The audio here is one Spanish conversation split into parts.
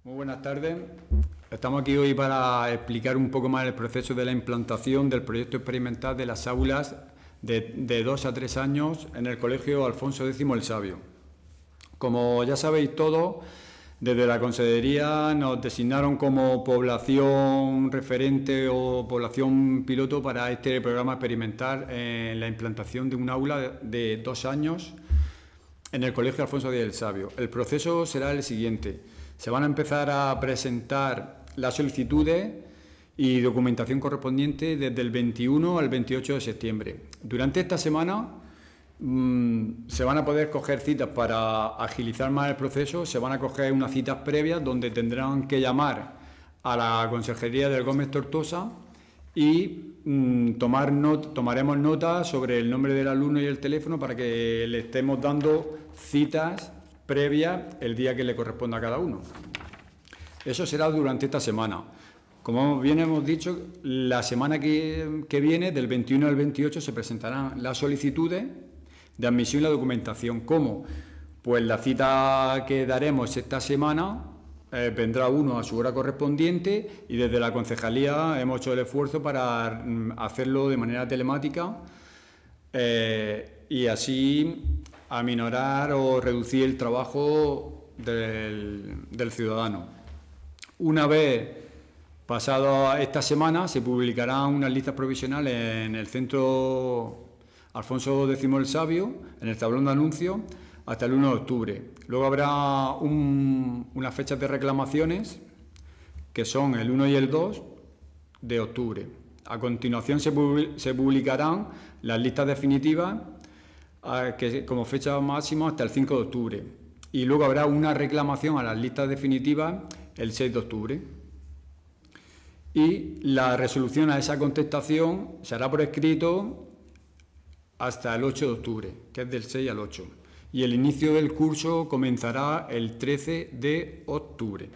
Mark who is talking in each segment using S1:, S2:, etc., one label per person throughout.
S1: Muy buenas tardes. Estamos aquí hoy para explicar un poco más el proceso de la implantación del proyecto experimental de las aulas de 2 a 3 años en el Colegio Alfonso X el Sabio. Como ya sabéis todos, desde la Consejería nos designaron como población referente o población piloto para este programa experimental en la implantación de un aula de 2 años en el Colegio Alfonso X el Sabio. El proceso será el siguiente. Se van a empezar a presentar las solicitudes y documentación correspondiente desde el 21 al 28 de septiembre. Durante esta semana se van a poder coger citas para agilizar más el proceso, se van a coger unas citas previas donde tendrán que llamar a la Consejería del Gómez Tortosa y tomaremos nota sobre el nombre del alumno y el teléfono para que le estemos dando citas previas el día que le corresponda a cada uno. Eso será durante esta semana. Como bien hemos dicho, la semana que viene, del 21 al 28, se presentarán las solicitudes de admisión y la documentación. ¿Cómo? Pues la cita que daremos esta semana vendrá uno a su hora correspondiente y desde la concejalía hemos hecho el esfuerzo para hacerlo de manera telemática y así aminorar o reducir el trabajo del ciudadano. Una vez pasado esta semana se publicarán unas listas provisionales en el Centro Alfonso X el Sabio, en el tablón de anuncios, hasta el 1 de octubre. Luego habrá unas fechas de reclamaciones, que son el 1 y el 2 de octubre. A continuación se publicarán las listas definitivas, que como fecha máxima hasta el 5 de octubre. Y luego habrá una reclamación a las listas definitivas el 6 de octubre. Y la resolución a esa contestación se hará por escrito hasta el 8 de octubre, que es del 6 al 8. Y el inicio del curso comenzará el 13 de octubre.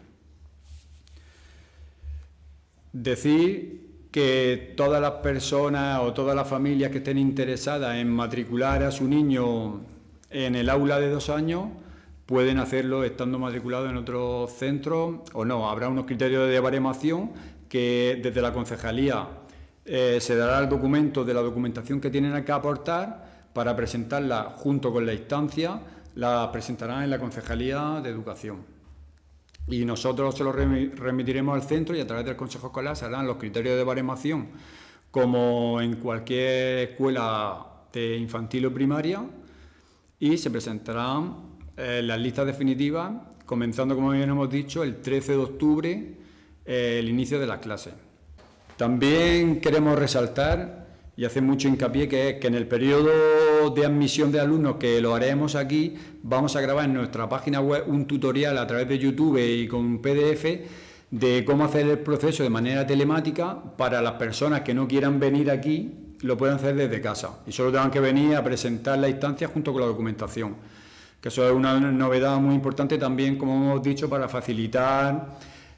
S1: Decir que todas las personas o todas las familias que estén interesadas en matricular a su niño en el aula de 2 años pueden hacerlo estando matriculados en otro centro o no. Habrá unos criterios de baremación que desde la concejalía se dará el documento de la documentación que tienen que aportar para presentarla junto con la instancia, la presentarán en la Concejalía de Educación. Y nosotros se lo remitiremos al centro y a través del Consejo Escolar se harán los criterios de baremación, como en cualquier escuela de infantil o primaria, y se presentarán las listas definitivas, comenzando, como bien hemos dicho, el 13 de octubre, el inicio de las clases. También queremos resaltar y hacer mucho hincapié que en el periodo de admisión de alumnos, que lo haremos aquí, vamos a grabar en nuestra página web un tutorial a través de YouTube y con PDF de cómo hacer el proceso de manera telemática para las personas que no quieran venir aquí, lo pueden hacer desde casa y solo tengan que venir a presentar la instancia junto con la documentación, que eso es una novedad muy importante también, como hemos dicho, para facilitar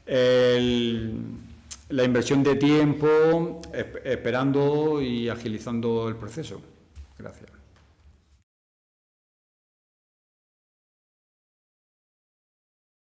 S1: la inversión de tiempo, esperando y agilizando el proceso. Gracias.